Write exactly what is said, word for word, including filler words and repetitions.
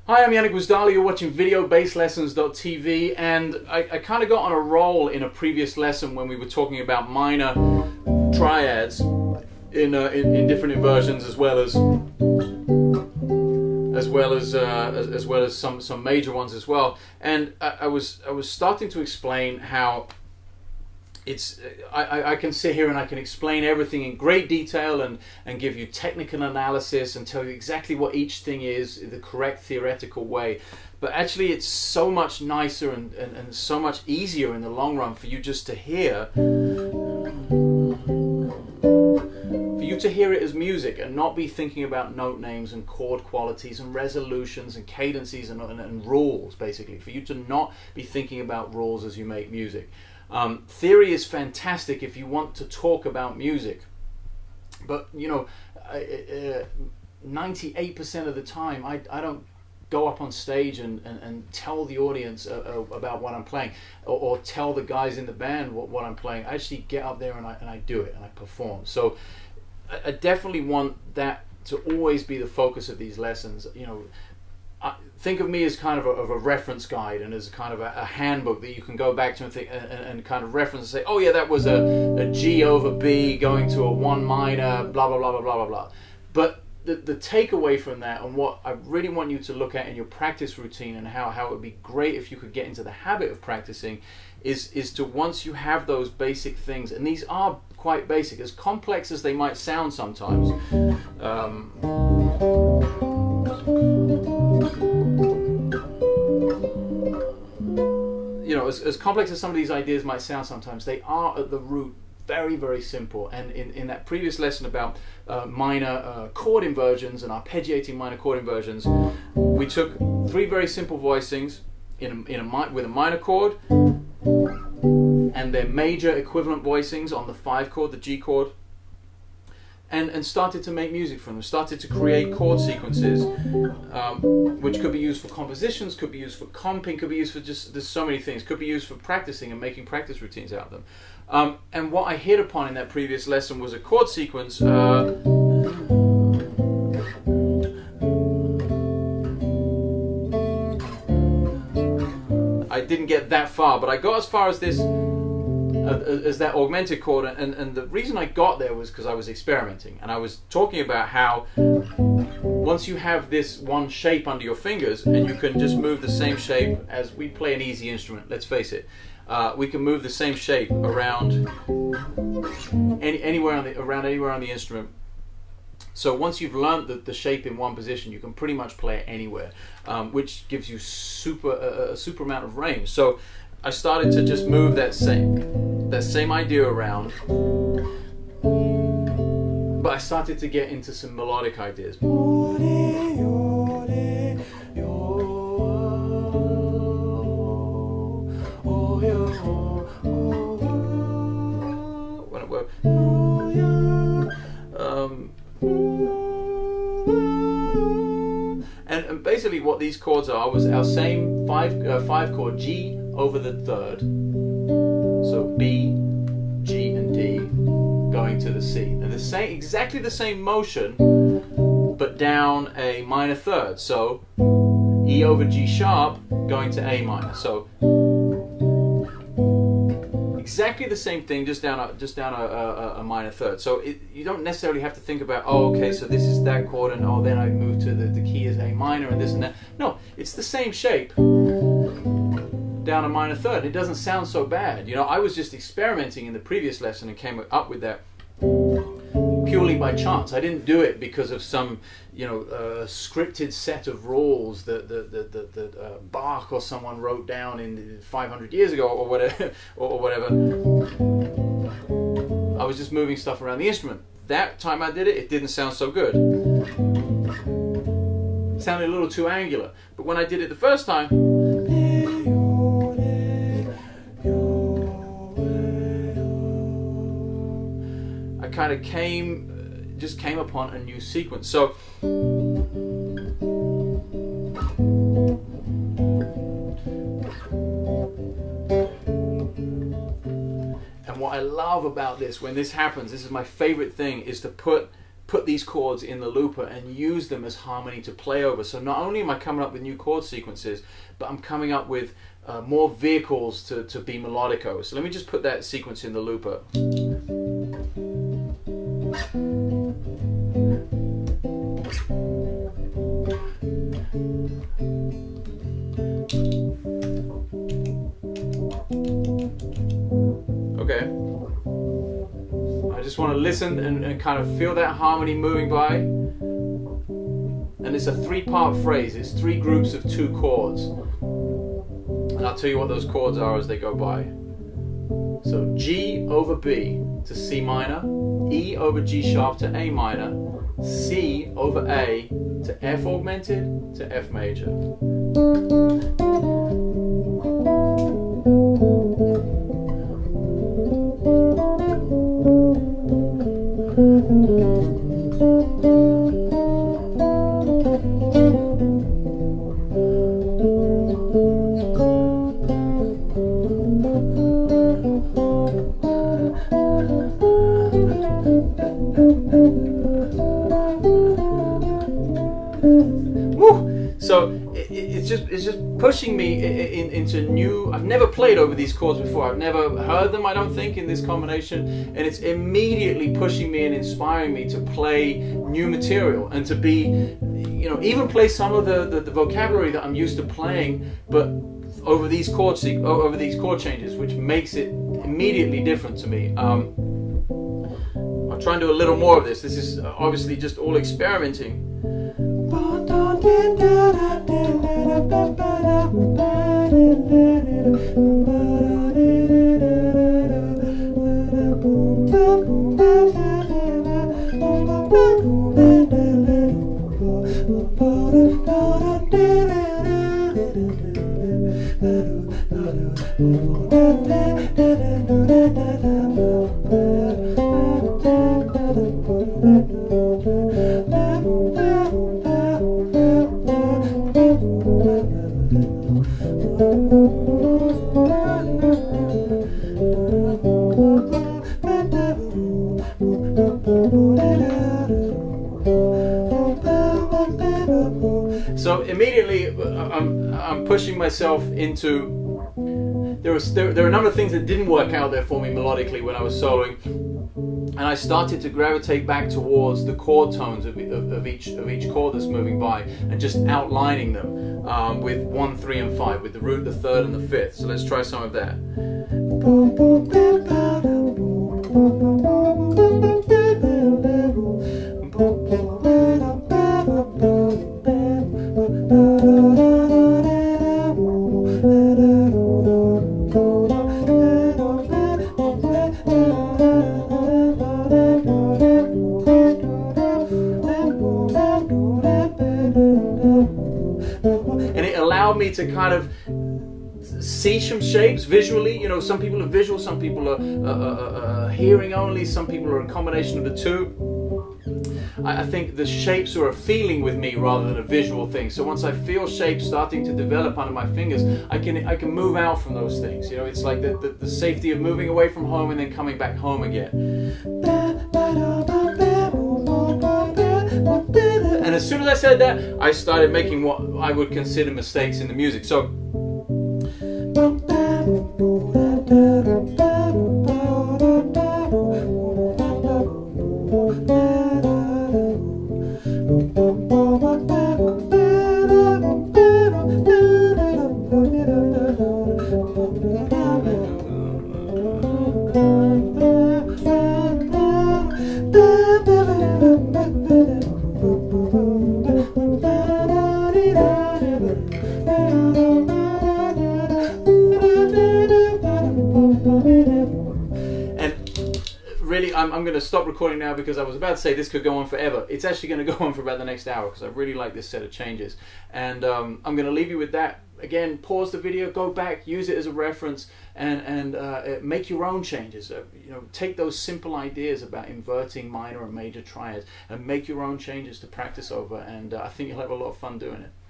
Hi, I'm Janek Gwizdala. You're watching video bass lessons dot t v, and I, I kind of got on a roll in a previous lesson when we were talking about minor triads in, uh, in, in different inversions, as well as as well as uh, as, as well as some some major ones as well. And I, I was I was starting to explain how it's I, I can sit here and I can explain everything in great detail and and give you technical analysis and tell you exactly what each thing is in the correct theoretical way, but actually it's so much nicer and, and, and so much easier in the long run for you just to hear for you to hear it as music and not be thinking about note names and chord qualities and resolutions and cadences and, and, and rules. Basically, for you to not be thinking about rules as you make music. Um, theory is fantastic if you want to talk about music, but you know, ninety-eight percent of the time I, I don't go up on stage and, and, and tell the audience uh, uh, about what I'm playing, or, or tell the guys in the band what, what I'm playing. I actually get up there and I, and I do it and I perform. So I, I definitely want that to always be the focus of these lessons. You know, I think of me as kind of a, of a reference guide and as kind of a, a handbook that you can go back to and, think, and, and kind of reference and say, oh yeah, that was a, a G over B going to a one minor, blah, blah, blah, blah, blah, blah, blah. But the, the takeaway from that, and what I really want you to look at in your practice routine, and how, how it would be great if you could get into the habit of practicing, is, is to, once you have those basic things, and these are quite basic, as complex as they might sound sometimes. Um, You know, as, as complex as some of these ideas might sound sometimes, they are at the root very, very simple. And in, in that previous lesson about uh, minor uh, chord inversions and arpeggiating minor chord inversions, we took three very simple voicings in a, in a, with a minor chord and their major equivalent voicings on the five chord, the G chord, and, and started to make music from them, started to create chord sequences, um, which could be used for compositions, could be used for comping, could be used for just, there's so many things, could be used for practicing and making practice routines out of them. Um, and what I hit upon in that previous lesson was a chord sequence. Uh, I didn't get that far, but I got as far as this, as that augmented chord, and, and the reason I got there was because I was experimenting, and I was talking about how once you have this one shape under your fingers and you can just move the same shape as we play an easy instrument, let's face it, uh, we can move the same shape around any, anywhere on the around anywhere on the instrument. So once you've learned the, the shape in one position, you can pretty much play it anywhere, um, which gives you super a, a super amount of range. So I started to just move that same that same idea around, but I started to get into some melodic ideas. Um, and, and basically what these chords are was our same five uh, five chord G over the third, so B, G and D going to the C, and the same, exactly the same motion, but down a minor third, so E over G sharp going to A minor, so exactly the same thing, just down a, just down a, a, a minor third. So it, you don't necessarily have to think about, oh, okay, so this is that chord, and oh, then I move to the, the key is A minor and this and that. No, it's the same shape down a minor third. It doesn't sound so bad. You know, I was just experimenting in the previous lesson and came up with that purely by chance. I didn't do it because of some, you know, uh, scripted set of rules that that, that, that, that uh, Bach or someone wrote down in five hundred years ago or whatever. or, or whatever. I was just moving stuff around the instrument. That time I did it, it didn't sound so good. It sounded a little too angular. But when I did it the first time, I kind of came, just came upon a new sequence. So, and what I love about this, when this happens, this is my favorite thing, is to put put these chords in the looper and use them as harmony to play over. So not only am I coming up with new chord sequences, but I'm coming up with uh, more vehicles to, to be melodic over. So let me just put that sequence in the looper. Okay. I just want to listen and, and kind of feel that harmony moving by. And it's a three-part phrase. It's three groups of two chords. And I'll tell you what those chords are as they go by. So G over B to C minor, E over G sharp to A minor, C over A to F augmented to F major. So it, it's just it's just pushing me in, in, into new. I've never played over these chords before. I've never heard them, I don't think, in this combination, and it's immediately pushing me and inspiring me to play new material and to be, you know, even play some of the, the, the vocabulary that I'm used to playing, but over these chord over these chord changes, which makes it immediately different to me. Um, I'll try and do a little more of this. This is obviously just all experimenting. So immediately I'm, I'm pushing myself into, there, was, there, there are a number of things that didn't work out there for me melodically when I was soloing, and I started to gravitate back towards the chord tones of, of, of, each, of each chord that's moving by and just outlining them um, with one, three and five, with the root, the third and the fifth. So let's try some of that. And it allowed me to kind of see some shapes visually. You know, some people are visual, some people are uh, uh, uh, hearing only, some people are a combination of the two. I, I think the shapes are a feeling with me rather than a visual thing. So once I feel shapes starting to develop under my fingers, I can I can move out from those things. You know, it's like the, the, the safety of moving away from home and then coming back home again. And as soon as I said that, I started making what I would consider mistakes in the music. So I'm, I'm going to stop recording now because I was about to say this could go on forever. It's actually going to go on for about the next hour because I really like this set of changes. And um, I'm going to leave you with that. Again, pause the video, go back, use it as a reference, and, and uh, make your own changes. Uh, you know, take those simple ideas about inverting minor and major triads and make your own changes to practice over. And uh, I think you'll have a lot of fun doing it.